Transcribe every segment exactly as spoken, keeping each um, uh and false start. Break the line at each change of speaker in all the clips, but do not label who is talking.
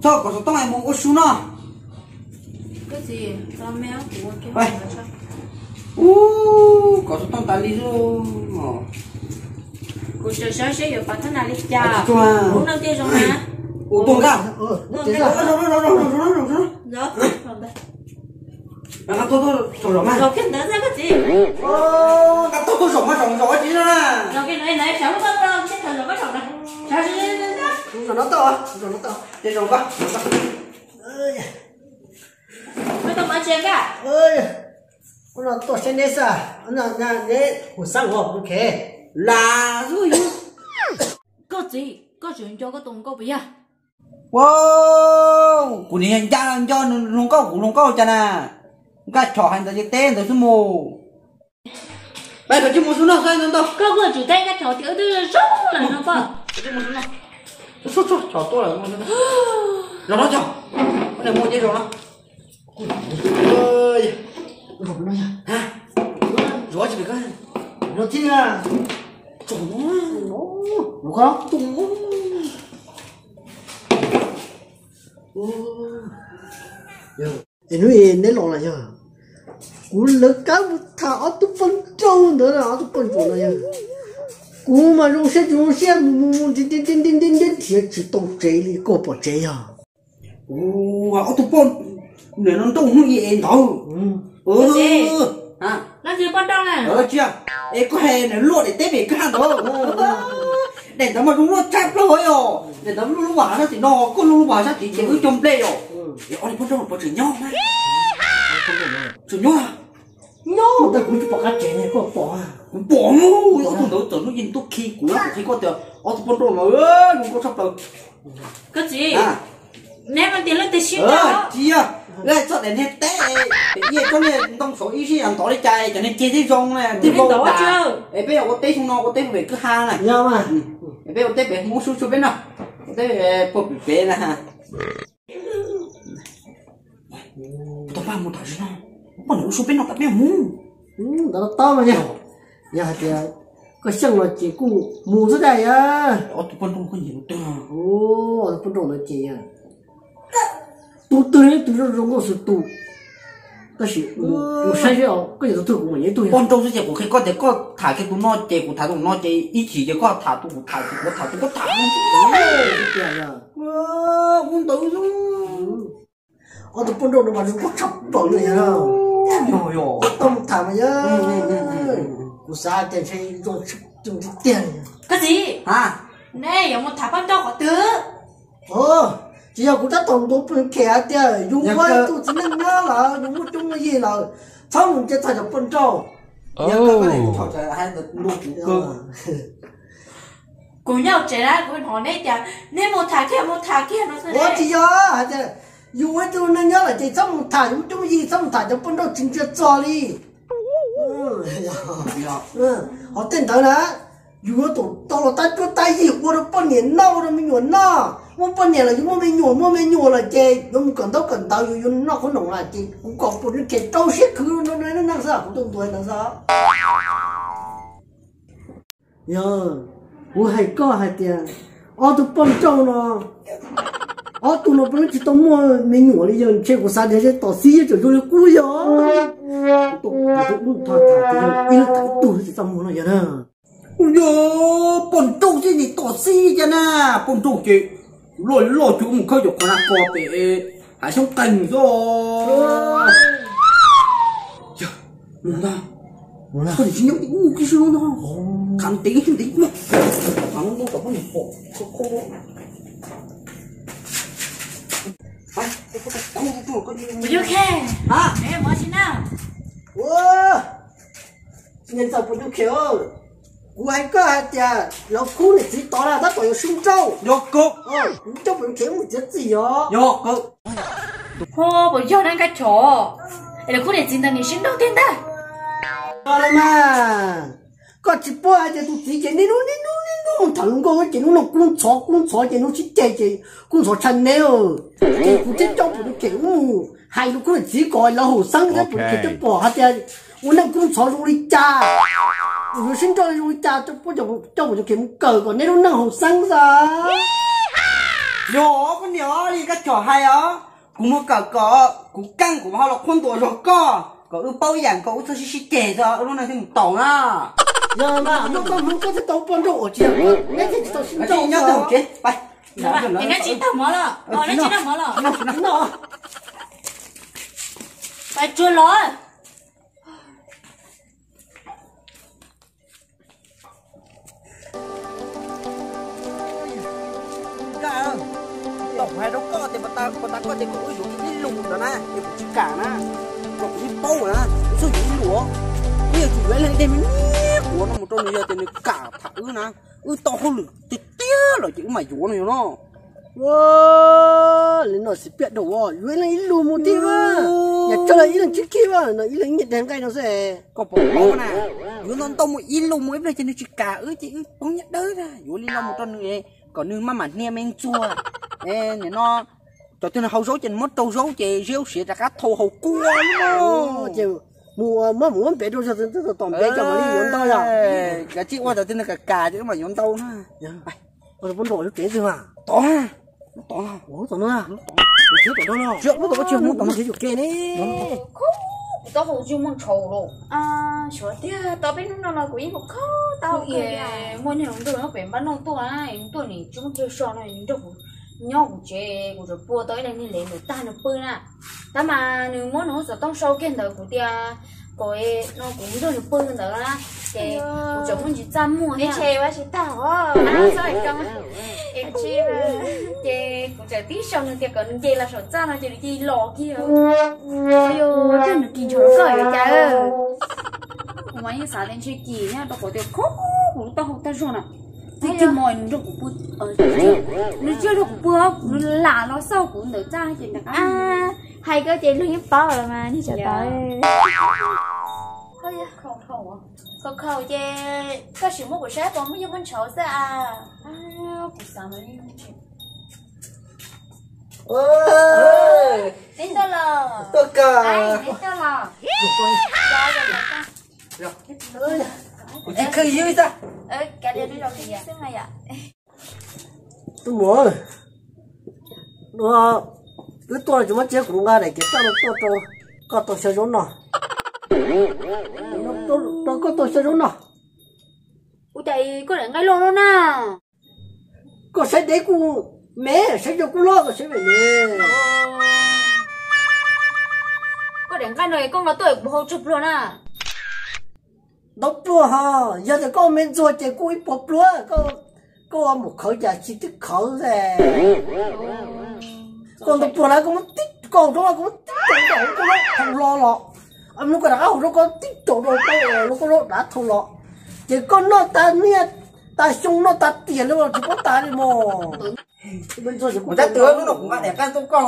cho có số tông này một ô số nó
cái gì tao méo của cái
vậy u có số tông ta lý rồi
cô chơi chơi chơi ở phần thân nào đi chà
uống
đâu chơi rồi hả
uống tuồng ra
ờ
rồi rồi rồi rồi rồi rồi rồi rồi
rồi
à tôi tôi tôi rồi mà
rồi cái đó ra cái gì
ô tôi tôi rồi mà rồi rồi chứ là
rồi cái này này cháu nó bắt đâu chết rồi bắt đầu này cháu
rồi nó to rồi nó to
đây rồi con
ơi
mấy tao mới chơi cả
ơi nó to trên đấy sao nó nó đấy hồ sang hộp ok
là rồi
có gì có chuyện cho cái tùng có bị à
wow của này anh cha anh cho nó có của nó có chả nè cái trò hành tới tên tới số mù bây giờ chỉ một số nào sai nữa đâu
có vừa chủ tay cái trò tiểu tư rốt là nó có
chỉ một số nào số số trò tôi là một số rồi nó cho cái này mua gì rồi nó ơi
rồi nó nha
hả rồi chỉ được cái
nó chi à
trời nó
nó không
tung
em nói em lấy lòng là nhờ cú lực cá thả ở tụ phân trâu nữa là ở tụ phân trâu là nhờ cú mà dùng xe dùng xe mù mù đi đi đi đi đi đi thì chỉ tông chế đi có bỏ chế à
ô ở tụ phân để nó tung không gì đâu ừ
à nó gì bắt đầu này
ờ chưa ê có hè này luôn để tết về cái hàng đó để tao mà đúng nó chặt rồi rồi để tao lúc lúc bảo nó thì nó có lúc lúc bảo sao thì chỉ cứ trồng play rồi để ông đi bắt đầu bắt chửi nhau mà chửi nhau à
nhau ta cũng chỉ bỏ cái chế này có bỏ à
bỏ ngu nó thằng đó tưởng nó nhìn tôi khi của nó khi có tiền ông bắt đầu mà ơi không có sắp được
cái gì
à
ném nó tiền lên tiền ship
ờ
đó
chi à lại cho đến hết té để gì cho nên trong số ý gì làm tỏi chạy cho nên chia thế rong này
thì biết đó chưa
bây giờ có té không nó có té về cứ ha này
nhau mà
bây giờ té về mua số số bên nào té về bộ về là ha tao ba mua thằng gì nào còn nó số bên nào tao biết mua
ừ đó to mà nha nhà thì có xăng là chỉ cũng mua rất đây à
ở tụi con không có nhiều tiền
ô ở phân trâu là chỉ à tu tu này tu nó rong có sự tu cái gì một sai rồi cái gì tu cũng vậy tu
con trâu sẽ của khi có thể có thả cái tụi nó chơi của thả tụi nó chơi ý chỉ cho có thả tụi thả tụi có thả tụi có thả con tự luôn
ở tụi phân trâu nó mà nó chọc bẩn này à
rồi rồi
tông thả mà nhá của sao tiền xây dùng dùng tiền
cái gì
hả
này giống một tháp bắt đầu có tứ
ờ chỉ là cũng đã tổng tổ phân kẻ tiền dùng qua tụi chỉ nên nhớ là dùng một chung cái gì là sau mình sẽ thay được phân trâu
nhớ cái này thọ trời hai đợt luôn cơ
cùng nhau chạy ra cùng họ đấy chả nên một thả kia một thả kia nó sẽ
ủa chỉ do dùng cái tụi nên nhớ là chỉ sau mình thả dùng chung cái gì sau mình thả được phân trâu chính确做哩ừ ừ họ tên tới đó如果到到了大做大一，我都半年闹都没用闹，我半年了，我没用，我没用了，这我们赶到赶到又又闹可弄了，这我搞不能这招些可那那那啥，不懂多那啥。呀，我还搞还的，我都帮着呢，我都那不能去到么没用了，样这个啥的这到时就有点贵呀，都都他他这一个都是怎么了呀呢？
yo bồn trâu chứ gì tỏ xi chứ na bồn trâu chứ lôi lôi chú một khơi được con nào có bị hải sông cành rồi chưa muốn ta muốn ta có thể chỉ nhóc u cái gì đó khẳng tính khẳng tính mà thằng nó có cái gì khổ khổ khổ ai có cái khổ khổ có gì
bây giờ khe
hả
em mới xin nào
wow nhân sao cũng được khéo ngoài cái à lão khu này chỉ tỏ là tất cả sung trâu
vô cục
ờ trong mình kiếm một chút gì đó
vô cục
ô bây giờ đang cái chỗ là khu để xin thằng này xin đầu tiên ta
rồi mà có chỉ bỏ ai thì tụi chỉ cái này nó này nó này nó thằng con cái nó cũng chó cũng chó cái nó chỉ cái cái cũng chó chân này rồi cái cũng chỉ trong mình kiếm hai lúc cũng chỉ gọi là hồ sang cái cũng chỉ bỏ hết rồi 我那工厂用的家，我现在用的家，这不就这我就给我搞个那种那好生噻。
nhỏ con nhỏ đi các trò hay á cũng một cả cỡ cũng căng cũng họ là con tuổi rồi co có ư bao dạng có ư thôi xí kể ra lúc này thì một tổng à
giờ mà nó có muốn có cái tàu quân độ chứ nên thì tàu xin tàu
nhớ tàu chếtไป
em nói chín tao mở rồi ờ nói chín tao mở rồi
nó
phải chưa lối
cả tổng hai đâu có thì mà ta mà ta có thì có ư dùng cái lùng đó nè thì cũng chỉ cả nè còn cái bao rồi nè số dùng lúa bây giờ chủ yếu là đem của nó một trong giờ thì cả thả ư nè ư to hơn được tít tía rồi chứ mà vú này nó
wow lên nó sẽ biết đâu rồi dưới là ít lùm một tí mà nhà cho là ít lần trước kia mà nó ít lần nhiệt đèn cây nó sẽ
có bộ bao nè dưới nó to một ít lùm mới đây cho nên chỉ cả ư chị bóng nhặt đỡ ra dưới lên một trong này còn như mà mà nghe men chua ê này nó cho tôi là hậu dấu trên mất trâu dấu chị rêu xịt ra cá thô hậu cua luôn
chiều mùa mà muốn bé đâu ra tôi tôi tóm bé cho mà đi muốn tao rồi
cả chị qua giờ tên là cả cà chứ mà muốn tao nữa
tôi muốn đổi cái gì mà
to ha to
ủa tao nữa chưa tao đâu chưa nó tao chưa muốn tao thấy được kia đấy
tao không chịu muốn trầu luôn à sửa tiếc tao biết nó nói của một khó tao ye muốn hiểu được nó phải bán nó tôi này tôi này chúng chơi sò này được nhau của chị của rồi bua tới đây nên lấy được ta nó bơi nè ta mà nếu muốn nó sẽ tông sâu kia đời của tia của nó cũng được bơi nữa là chị của chồng muốn chỉ chăm mua
đi chơi quá chị tao à sao lại không
em chị chị của trời tí sau nữa thì còn chị là sổ cha là chị đi lò kia
ayo chân được kinh chỗ cởi vậy cha
mà như sáng lên chơi kỳ nhá tao có tiền khóc cũng tao không tao rồi nè thì cái mồi nó được bự ở nó chưa được bự nó lạ nó sâu cũng được cha chị đặc
à hay có chị luôn giúp bao rồi mà đi chờ tới
thôi không không à không không chị có sự mua của sếp còn mới giúp mình chở ra à à cũng sao mà đi
ơi
đến đó là
tôi cả
đến đó là
rồi rồi chị khơi dưới ra
ơ cả đêm đi đâu thì vậy
xin mày ạ
tôi muốn nó cứ tôi chúng nó chế cũng ra để cái tao nó tôi tôi có tôi sử dụng nó nó tôi tôi có tôi sử dụng nó
ui đây có để ngay luôn luôn à
có sẽ để cô mẹ sẽ cho cô lo có sẽ về nè
có để ngay này con nó tuổi của hậu chụp luôn à
đốt lúa ha giờ thì con mình做这个一波lúa có có một khẩu giá chỉ tích khẩu rồi con đốt lúa này cũng tích con đó cũng tích chỗ đó cũng không lo lo anh lúc đó áo nó có tích chỗ đó đâu nó có đã thâu lo chỉ con nó ta nia ta sung nó ta tiền luôn chỉ có ta đi mà bên tôi chỉ
một chắc tướng nó cũng bạn đẹp can tôi con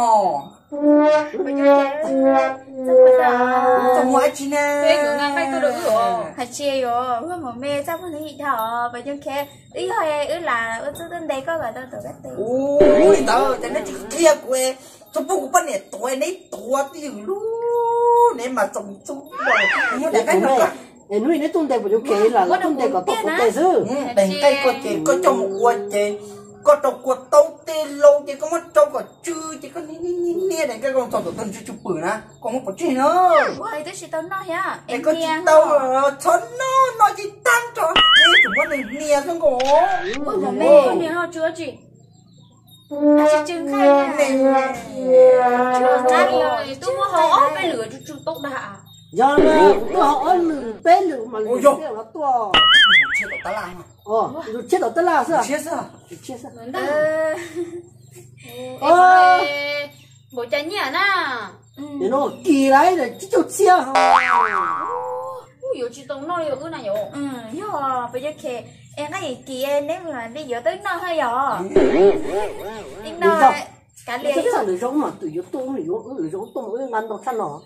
trong ngoại chi nè
cái người ngang bay tôi được rồi hạt chia rồi hôm mà mẹ chắc không thấy thọ và nhưng khi ý thôi ý là ở chỗ đây có gọi tao tự bắt tiền
ui tao cho nên chỉ kia quê cho bố của bạn này tuổi này tuổi thì luôn nên mà trồng trồng rồi nhưng để cái nó
để nuôi nó tuân đề của chỗ kế là nó tuân đề có tộc của tề sư
để cây có chỉ có trồng một quần chỉ có trồng quần tâu tê lâu chỉ có một trồng có chư chỉ có ní ní ní ní để cái con trồng tổ thân chụp bự nè còn một cái gì nữa
ôi tôi chỉ tao nói á
em có chỉ tâu chốn nó nó chỉ tan cho đi chúng nó đừng nia xong cổ
ôi mà mẹ con này nó chưa chị à chị trưng khai nè chưa ra rồi tôi mua họ bên lửa chút chút tốt đã
giờ mà tôi họ ăn bé lửa mà lửa nó to
chết ở ta làm
ờ rồi chết ở ta là sao
chết sao
chết sao
ờ bộ trái nhả nè
để nó kỳ đấy là chỉ cho chia
ui chị tông nói được cái này rồi ừ yo bây giờ kể em cái gì kia nếu mà đi giờ tới nó hay giờ em nói cả liền
sao lửa giống mà từ yếu tố lửa giống lửa giống tôm mới ngăn được thân nó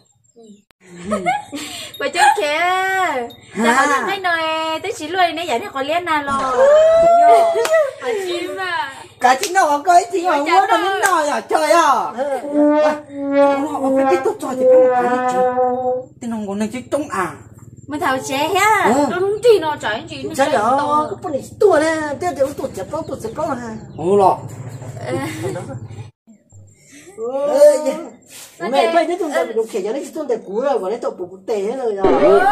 bây giờ kìa là họ đang thấy nói tới chỉ lui này giải thích có liên nào rồi à chim à
cả chính nó có chỉ họ muốn nó muốn nói à trời à họ phải biết tốt rồi thì phải một cái gì tên ông còn này chứ trống à
mình thảo chế ha nó đúng gì nó trái gì nó
trái đó cái này tua nè tiêu tiêu tua chặt nó tua chặt nó ha
ồ lọ
mẹ bây giờ chúng ta dùng khỉ cho nên chúng ta cúi rồi, còn lấy tàu bụng tê hết rồi rồi.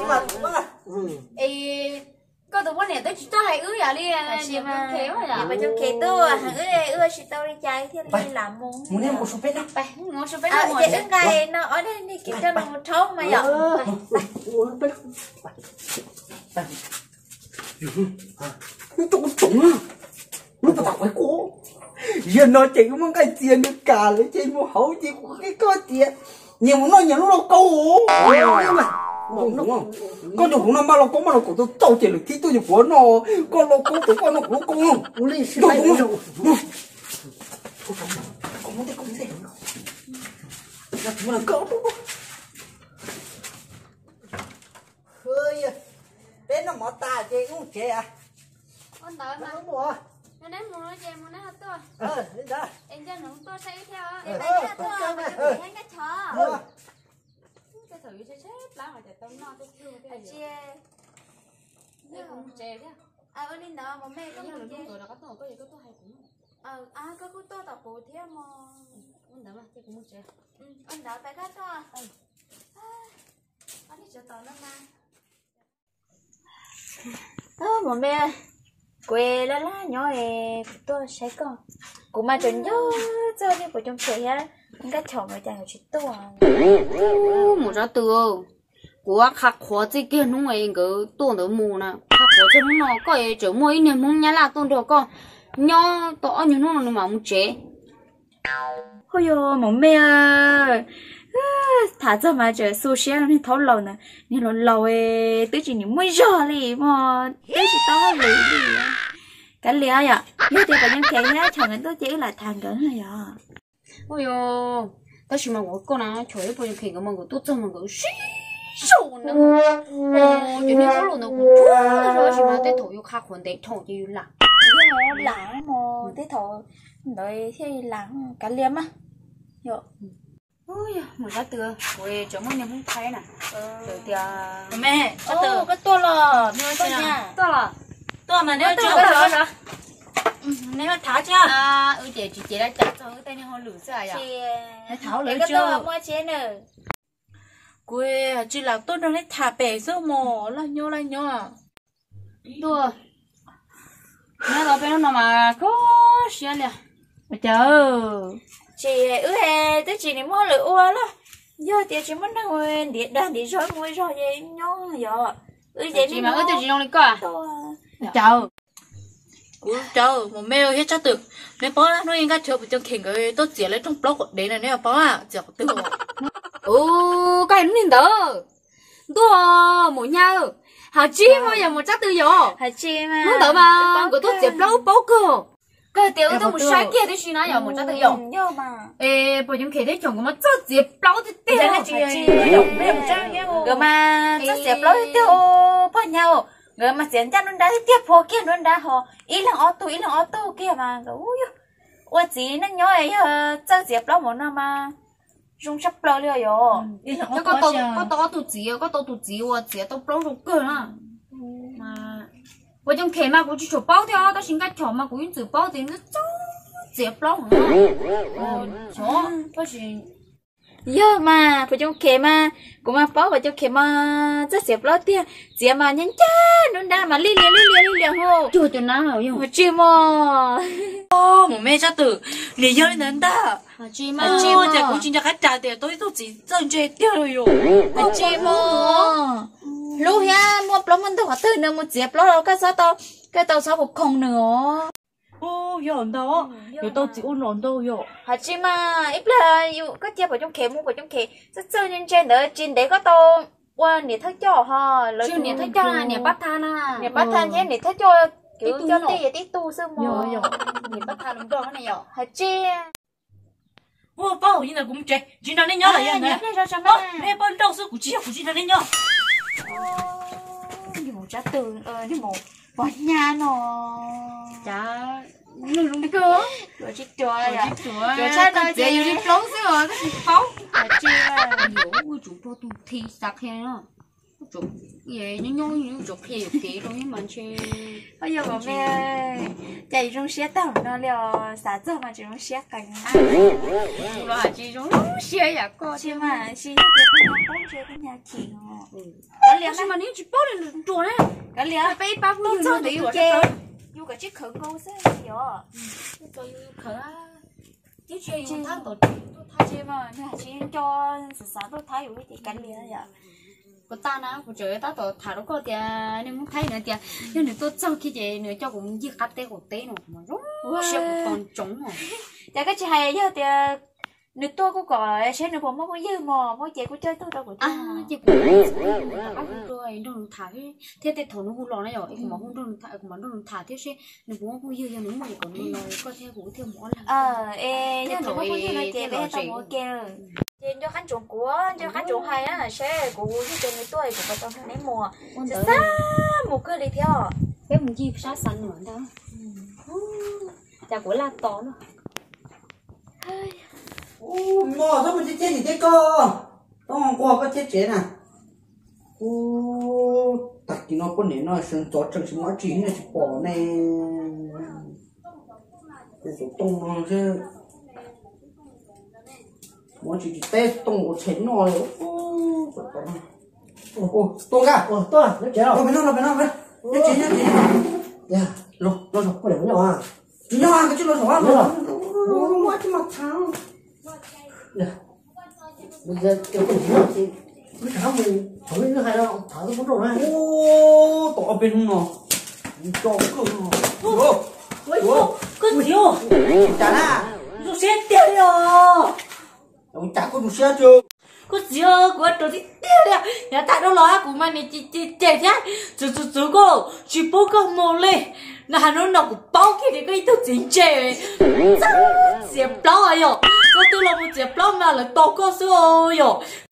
Ê, có tụi con này tôi tôi hay ứ à đi, nhiều trong khéo rồi à.
Mà trong khe tôi hàng ư ư chỉ tao đi chạy thì đi làm món.
Muốn em một số pet không?
ไปngồi xuốngไปน
À
อน
vậy ứng ngày nó ở đây đi kiểm tra nó một thấu mà vậy.
Tụi con trúng à? Lúc mà tao phải cố. Giờ nó chỉ có cái tiền được cả lấy trên một hậu chỉ có cái có tiền. Nhiều muốn nói nhiều lúc đâu câu. Nhưng mà đúng không? Con chủ cũng năm ba lô có mà nó cũng tôi tao chỉ được thi tôi chỉ của nó. Con lô cũng tôi con nó cũng công không?
Cú lên
Đúng không? Con muốn thế con thế. Là chúng là cỡ đúng không?
Hơi bên nó mỏ ta chơi cũng chơi à?
con tới mà
Nó mỏ.
nó đến mua nó chơi mua nó hết tôi
Ờ, đi ra.
em cho nó tôi xây theo á
Em
em
thấy nó tôi mà tôi thấy cái chó.
Ờ.
cái thử chơi chết lá mà để tao no tôi chưa
À
cái gì
chia.
em cũng chơi thế
À ở đi nào mà mẹ có
nhưng mà
một
đúng
chia.
rồi là có tôi có gì có tôi hay cũng
Ờ à có cô tôi tập bộ thế mà.
con tới mà tôi cũng chơi
Ừ, anh đó tại cái đó. Ừ. Anh đi chỗ tao nó mà. Ơ mà mẹ quê lá lá nhỏ ấy tôi sẽ có cũng mà chuẩn nhớ cho đi của trong trẻ á những cái chồng người ta hiểu chuyện tôi
một ra từ của khắc khó gì kia nó ngoài cái tuần đó mù nè khắc khó cho nó có cái chỗ mỗi niệm mong nhá là tuần đó con nhau tao như nó mà muốn chế
ôi yo mà mẹ ơi thả cho mà trời social nên thấu lâu nè nhưng nó lâu ấy tới chỉ những mấy giờ đi mà tới chỉ tao lười đi cái lẽ à nếu thì phải nhân kể nhá chẳng anh tôi chỉ là thằng gần này à
ôi yo tao chỉ mà của con à trời bây giờ khi cái mong của tôi cho mà cái xí sầu nữa ồ cho nên có luôn nó cũng rồi chỉ mà tới thổi yêu khắc hoàn để thổi yêu là
nó lắng mà thế thôi đợi thì lắng cái liếm á yo
ôi một ra từ ôi chỗ mỗi niệm không thấy nè rồi thì
mẹ
cho từ
cái tôi là nếu tôi nha
tôi là
tôi mà nếu
tôi
chưa
là rồi
nếu thả chưa
à ừ chị chị chị đã chặt cho cái tên họ lử sai à
chị
tháo lưỡi
cái
chưa
tôi mua chế nữa
quê chỉ là tôi đang lấy thả bể số mồ là nhô là nhô à
đùa nghe nói bên nó mà có xia liền
chờ
chị ư hè tới chị này mua lửa ua đó giờ thì chị muốn đang ngồi điện đàn đi rồi ngồi rồi vậy nhô giờ ư vậy
chị mà ơi tôi chỉ dùng đi coi
chờ cú chờ một mail hết chắc tự nếu bó nó应该chờ bị trong khen cái tôi chỉ lấy trong blog để này nếu bó à chờ tự
ừ cái nó nhìn đó đùa mỗi nhau hả chi mà giờ một chắc tư rồi
hả chị mà
nó đỡ mà của tôi chỉ blog báo cơ cái tiểu tôi một sáng kia tôi suy nói giờ một chắc tư rồi
nhô mà
ê bây giờ khi đấy chồng của nó rất dễ blog thì tiêu
hả chị rồi mà rất dẹp lối tiêu bao nhau người mà diễn ra luôn đã tiếp phố kia luôn đã họ ý là ô tô ý là ô tô kia mà ui ôi gì nó nhớ ấy chắc dẹp lối một năm mà dùng sắp lối rồi
chứ có tôi có tôi tụt gì có tôi tụt gì và chỉ tôi blog rồi cơ mà mà bây giờ khi mà của chị chụp báo theo tôi xin cái chọn mà của những chụp báo thì nó rất dễ blog nữa đó tôi xin
giờ mà phải trong khe mà cũng mà bỏ vào trong khe mà rất dẹp lối tiền dẹp mà nhanh chân luôn đã mà li li li li li li hồ
chưa cho nó rồi
mà chi mà
một mail chắc tự lý do đến đó
chị mà
chị mà giờ cũng chỉ cho khách trả tiền tôi tôi chỉ dần chơi tiêu rồi
mà chi mà lúc ya mua blog mình đâu có từ nữa một dẹp lối đâu cái sao tao cái tao sao một không nữa
ô giờ đó rồi tôi chỉ uống lon đâu rồi
hả chị mà ít là yêu có chia vào trong khe mua vào trong khe rất chơi nhân trên nữa trên đấy có tao qua nè thắt cho ha
chứ nè thấy cho nè bắt than à
nè bắt than chứ nè thắt cho kiểu cho tí vậy tí tu sơ mò
rồi rồi
nè bắt than đúng rồi này nhở
hả chị
ô bao nhiêu là cũng chơi chỉ là nên nhớ là vậy
nhớ
nè
này rồi sao
ô
mà
nè bao đâu số của chị của chị là nên nhớ
đi một trái từ ờ đi một vào nhà nó
chả nó đúng cơ
rồi chị trời à
rồi
rồi cha nói
để
chị
đi blog xíu rồi cái gì phóng
hả chị mà
hiểu ui chúng tôi tụt thi sạc hè nó chúng vậy nó nhoi như chụp kì chụp kì rồi mà chơi
bây giờ mà mẹ chạy trong xe tao nó liều xả giờ mà chỉ trong xe cảnh
rồi chỉ trong xe ya co
chứ mà xe cái nhà con chơi cái nhà kì
cái liền mà nếu chỉ bao lên chuột đấy
cái liền
bay ba
nó
mươi
cho
để
đi
chuột
chơi dù cái chiếc khởi câu sẽ hiểu
tôi khởi tiếp chơi
chơi
tháng tổ
thay chứ mà nhà chỉ cho xả tôi thay rồi thì cái liền vậy
của ta nó của trời ta tổ thả nó có tiền nên muốn thấy nữa tiền nhưng nếu tôi sau khi về nữa cho cũng giết cắt té của té nó mà rút sẽ một con trống rồi
dạ cái chị hay giờ thì nếu tôi có gọi sẽ nếu mà có dư mò mỗi chị của chơi tôi đâu của
à chị cũng rồi nó thả thế thế thằng nó hú lò này rồi mà hú nó thả mà nó thả thế sẽ nếu cũng không dư cho nó mà còn nó có theo cũng theo món là
ờ ê nhưng mà có dư này chị bé tao mua kia trên cho khán trụng của cho khán trụng hay á sẽ của như trên cái tuổi của tao thằng ấy mùa xa một cơ đi theo
cái mình chi sát sẵn nữa đó chả của là to nữa
ô mò sao mà chết chết gì thế co tao không qua có chết chết nè ô đặt thì nó có nể nó sơn chó chân chỉ nói chỉ là chỉ bỏ này cái số tông nó chứ mỗi chỉ chỉ tết tông của chén nó rồi ô ô tông cả
Ồ, tôi à, nó chéo.
nó bên nó nó bên nó bên nó chén nó chén
Dạ,
lo lo lo
có điểm nhỏ à?
chỉ nhau cái chứ lo rõ mà mua chứ mà thằng
Dạ. Bây giờ cái cái gì thì cái thằng mình thằng mình nó hay đâu, thằng nó cũng đâu này.
ô tỏ bên không nó cho cơ nó
ôi có thiếu
chả là
nó sẽ tiêu rồi
ông chả có đủ xe chưa
có thiếu của tôi thì tiêu rồi nhà tại đâu lo của mình thì chỉ chạy ra chú chú chú cô chỉ bố con mồ lên là nó nó cũng bao cái cái thứ chính chế dẹp bao rồi có tôi là một dẹp bao mà là to có số rồi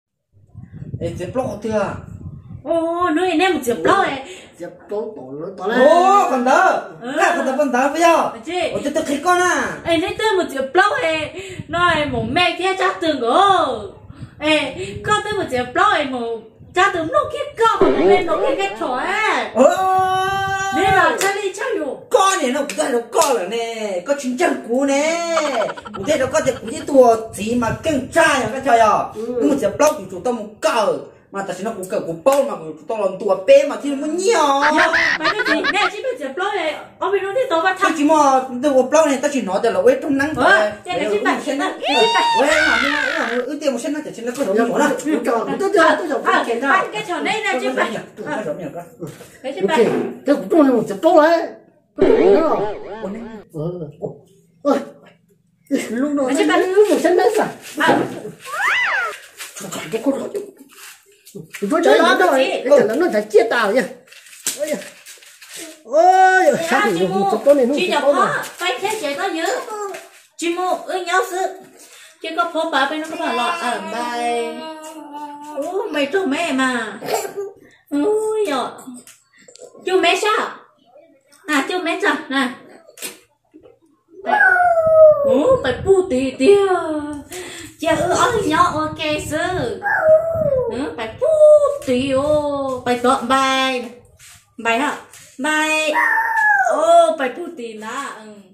ê dẹp lọ chưa
ô nơi em một dẹp bao này
Dẹp tổ tổ nó tổ lên.
ô còn đó à còn đó còn đó bây giờ
chị
ô tôi tôi khích con à
ê nên tôi một dẹp bao này nói một mẹ kia chắc từng rồi ê con tôi một dẹp bao này một chắc từng nó kia con nên nó kia cái chó á nên là cha đi chaอยู่
con này nó cũng thấy nó con là nè có chính chân cú nè cũng thấy nó có thể cũng như tua gì mà cưng trai à cái trời à nhưng mà dẹp lọ thì chúng ta một cờ mà tại sao nó cũng cờ cũng bao mà chúng ta làm tua bé mà thì nó mới nhiều
mấy cái gì nè chỉ bây giờ blog này ông bị nó đi tao bắt
thằng chỉ mà từ một bao này ta chỉ nói được là quét trong nắng thôi
cái cái bạn
sen nó quét mà nhưng mà ưu tiên một sen nó chỉ sen nó có đủ nhiều nữa
Tôi cho, tôi cho, tôi cho
à
cái
cái cái chỗ này nè chứ bạn
cái giống như cái
cái chứ
Ok,
bạn
cái của tôi là một dẹp tổ đấy. Nó. Ừ. Ôi. Lúc đó
chứ bạn
một chân đấy à?
à
Cái con đó. Tôi chơi đó rồi. Cái thằng nó phải chia tàu nha. Ôi giời. Ôi, sao
chị
thì
mua
một tổ này nó
chị
một
nhập
tổ
khó
này.
phải thế chị có nhớ chị mua ơi nhau sự chị có phố bà bên nó có bảo lọ ở bài ô mày chú mẹ mà ôi giời chú mẹ sao à chú mẹ sao nè ô phải pu tì tiêu chị ư ơi nhau ok sư phải pu tì ô phải dọn bài bài hả bài ô phải pu tì là